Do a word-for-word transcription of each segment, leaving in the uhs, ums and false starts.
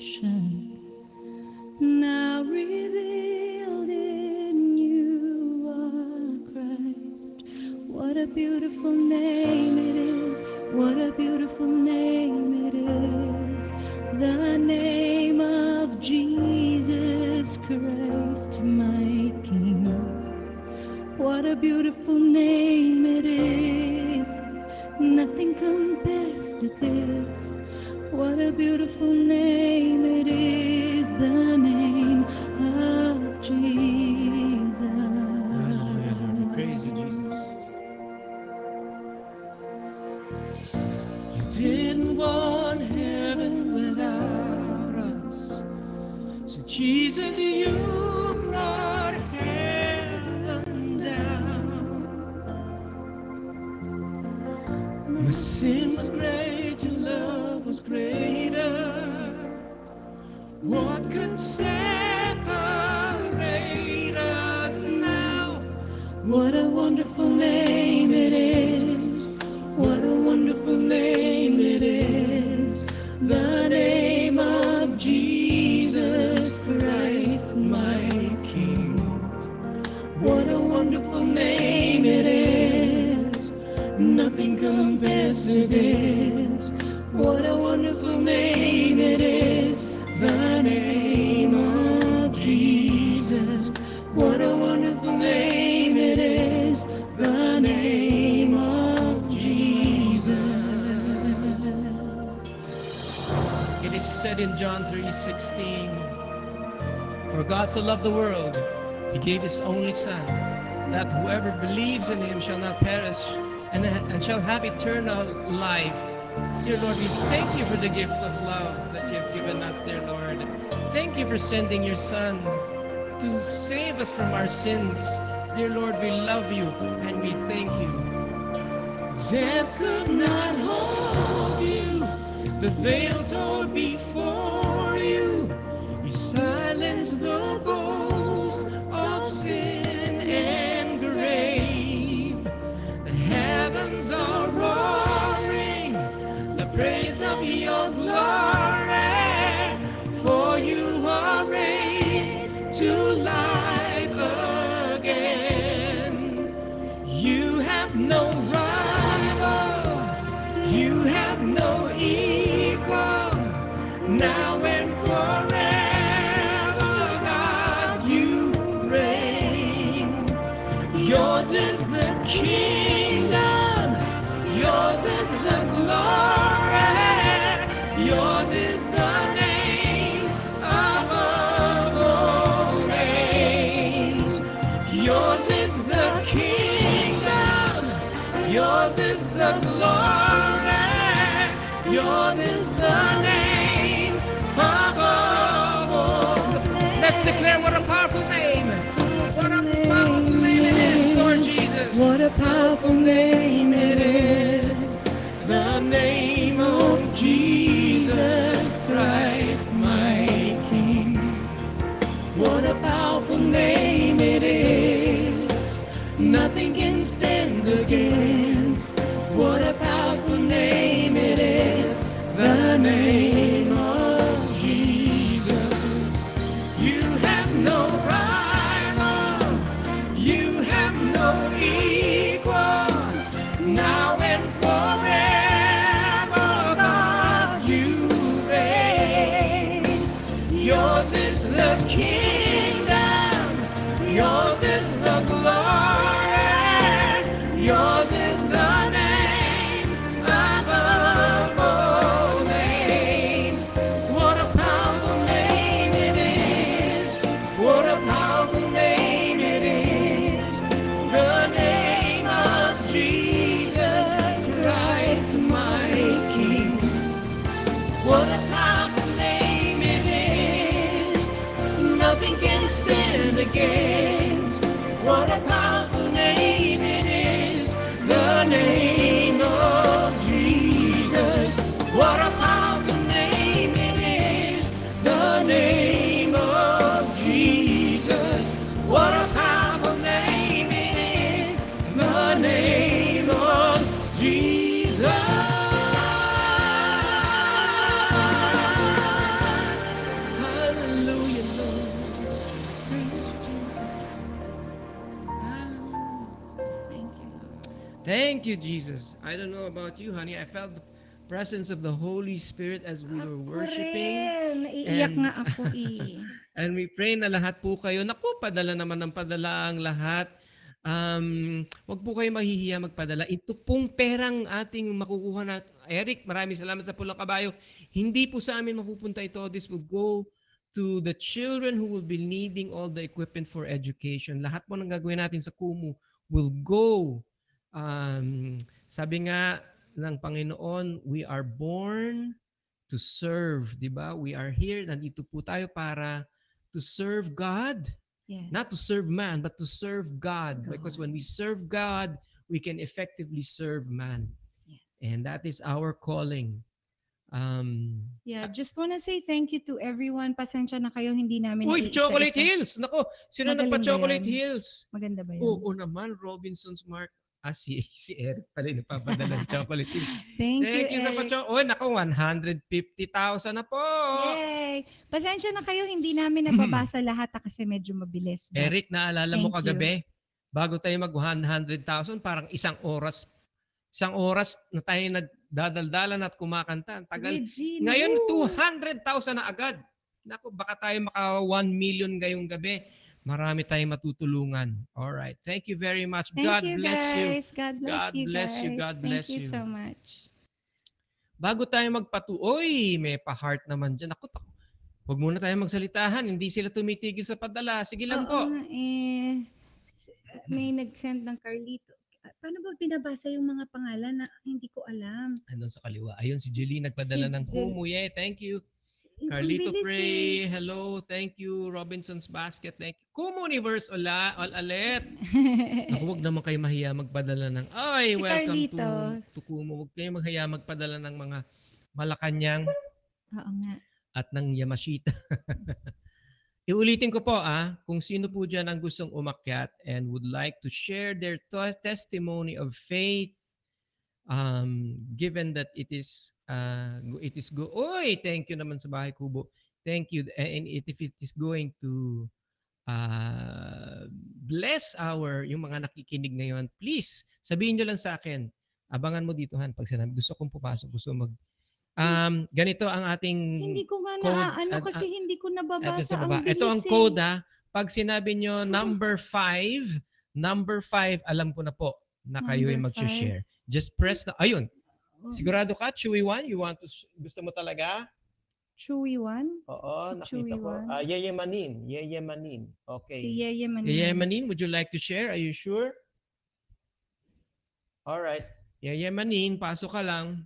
salvation, now revealed in you are Christ. What a beautiful name it is, what a beautiful name it is, the name of Jesus Christ, my King. What a beautiful name it is, nothing compares to this. What a beautiful name it is, the name of Jesus. Hallelujah. We praise you, Jesus. You didn't want heaven without us, so Jesus, you brought heaven down. My sin was great, your love was greater. What could separate us now? What a wonderful name it is, what a wonderful name it is, the name of Jesus Christ, my King. What a wonderful name it is, nothing compares to this. What a wonderful name it is, the name of Jesus. What a wonderful name it is, the name of Jesus. It is said in John three sixteen, for God so loved the world, He gave His only Son, that whoever believes in Him shall not perish, and, and shall have eternal life. Dear Lord, we thank you for the gift of love that you have given us, dear Lord. Thank you for sending your Son to save us from our sins. Dear Lord, we love you and we thank you. Death could not hold you, the veil tore before you. You silenced the boast of sin and grave. The heavens are roaring the praise of your glory, for you are raised to life again. You have no rival, you have no equal, now and forever, God, you reign. Yours is the kingdom, yours is the glory, yours is the name above all names. Yours is the kingdom, yours is the glory, yours is the name above all. Let's declare what a powerful name, what a powerful name it is, Lord Jesus. What a powerful name it is, The name of Jesus Christ, my King. What a powerful name it is, nothing can stand against. What a powerful name it is, the name of Jesus. You have no rival, you have no equal, now and forever, God, you reign. Yours is the kingdom, yours is the glory, yours is the name above all names. What a powerful name it is, what a powerful name it is, the name of Jesus Christ, my King. What a powerful name it is, nothing can stand against. What a powerful name it is, the name of Jesus. What a powerful name it is, the name of Jesus. What a powerful name it is, the name of Jesus. Thank you, Jesus. I don't know about you, honey. I felt the presence of the Holy Spirit as we were Ako worshiping. rin. Naiiyak nga And ako eh. and we pray na lahat po kayo, naku, padala naman ng padala ang lahat. Um, wag po kayo mahihiya magpadala. Ito pong perang ating makukuha na. Eric, maraming salamat sa pulang kabayo. Hindi po sa amin mapupunta ito. This will go to the children who will be needing all the equipment for education. Lahat po ng gagawin natin sa Kumu will go. Um, sabi nga ng Panginoon, we are born to serve, 'di ba? We are here, nandito po tayo para to serve God, Yes. not to serve man, but to serve God. God. Because when we serve God, we can effectively serve man. Yes. And that is our calling. Um, Yeah, just wanna say thank you to everyone. Pasensya na kayo, hindi namin Uy, Chocolate naiisa-isa. Hills! Nako, sino Magaling ba nagpa-Chocolate yan? Hills? Maganda ba yun? Oo naman, Robinson's Mark. Ah, si, si Eric pala yung nagpapadala ng Chocolate Hills. Thank, Thank you, you, sa Eric. pacho. Uy, nako, one hundred fifty thousand na po! Yay! Pasensya na kayo, hindi namin nababasa lahat ah, kasi medyo mabilis. But Eric, naalala mo thank kagabi, bago tayo mag one hundred thousand, parang isang oras, isang oras na tayo nagdadaldalan at kumakanta. Ang tagal. Regine, Ngayon, woo! two hundred thousand na agad. Naku, baka tayo maka one million ngayong gabi. Marami tayong matutulungan. All right. Thank you very much. Thank God you bless you. guys. God bless God you bless guys. you. God Thank bless you you. so much. Bago tayo magpatu... Uy, may pa-heart naman dyan. Ako, tako. Huwag muna tayo magsalitahan. Hindi sila tumitigil sa padala. Sige lang Oo po. nga eh. S- May nag-send ng Carlito. Ah, Paano ba binabasa yung mga pangalan na hindi ko alam? Andun sa kaliwa. Ayun, si Julie nagpadala Si ng Jel- Kumu. Yeah, thank you. Ang Carlito bilis Pray, eh. hello, thank you. Robinson's Basket, thank you. Kumu Universe, ola, all alet. Naku, wag naman kayo mahiya magpadala ng, ay, Si welcome Carlito. to, to Kumu. Wag kayo maghiya magpadala ng mga Malacanang Oo nga. at ng Yamashita. Iulitin ko po ah, kung sino po dyan ang gustong umakyat and would like to share their to- testimony of faith, um, given that it is uh, it is go. Oy, thank you naman sa Bahay Kubo. Thank you. And it, if it is going to uh, bless our yung mga nakikinig ngayon, please sabihin nyo lang sa akin. Abangan mo dito Han pag sinabi gusto kong pumasok, gusto mag um ganito ang ating Hindi ko nga code. na ano at- kasi at- hindi ko Eto nababasa. sa Ang baba. Ito ang bilis code eh. ah. Pag sinabi nyo number five, number five, alam ko na po na kayo ay Number mag-share. Just press na, ayun. Oh, Sigurado ka, Chewy One? You want to, gusto mo talaga? Chewy one? Oo, Si nakita Chewy ko. One? Ah, Yeyemanin. Yeyemanin. Si Okay. Yeye Manin. Yeyemanin, would you like to share? Are you sure? Alright. Yeyemanin, pasok ka lang.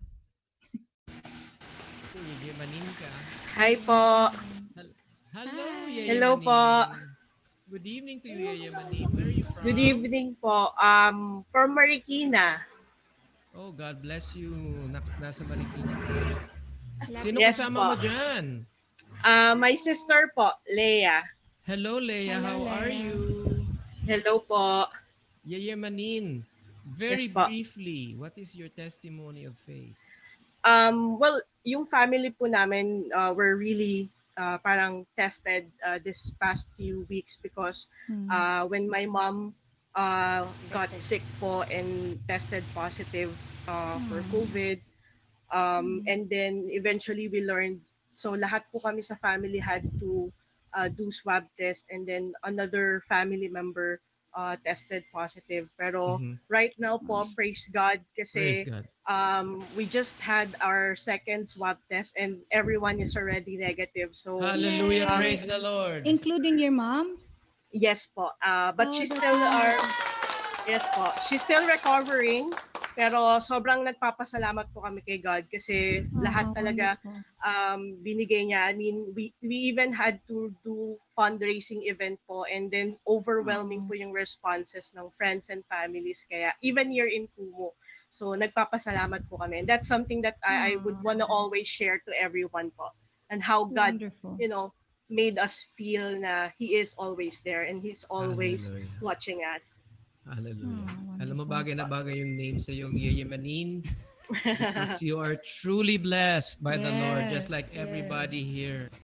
Yeyemanin ka. Hi po. Hel- Hello, Hi. Yeyemanin. Hello po. Good evening to you, Yeyemanin. Where are you from? Good evening po. Um, from Marikina. Oh, God bless you. Nak- nasa Marikina ka. Sino Yes kasama po. mo dyan? Uh, my sister po, Leia. Hello, Leia. Hello, How are Leia. you? Hello po. Yeyemanin. Very Yes po. briefly, what is your testimony of faith? Um, well, yung family po namin uh, were really uh, parang tested uh, this past few weeks because Hmm. uh, when my mom uh, got sick po and tested positive uh, for Hmm. COVID, um, Hmm. and then eventually we learned, so lahat po kami sa family had to uh, do swab test, and then another family member uh, tested positive. Pero Mhm. right now po, Hmm. praise God, Praise kasi God. um, we just had our second swab test and everyone is already negative. So Hallelujah. um, Praise the Lord. Including your mom? yes po, uh, but Oh, she's that's still our wonderful. yes po, she's still recovering. Pero sobrang nagpapasalamat po kami kay God kasi lahat Oh, talaga wonderful. um, binigay niya. I mean, we, we even had to do fundraising event po, and then overwhelming Oh. po yung responses ng friends and families. Kaya even here in Kumu. So nagpapasalamat po kami. And that's something that I, I would want to Oh, always share to everyone po. And how God, wonderful. you know, made us feel na He is always there and He's always Hallelujah. watching us. Hallelujah. Oh, Alam mo, wonderful. bagay na bagay yung name sa iyong Yeyemanin because you are truly blessed by the Lord, just Yes, like yes. everybody here.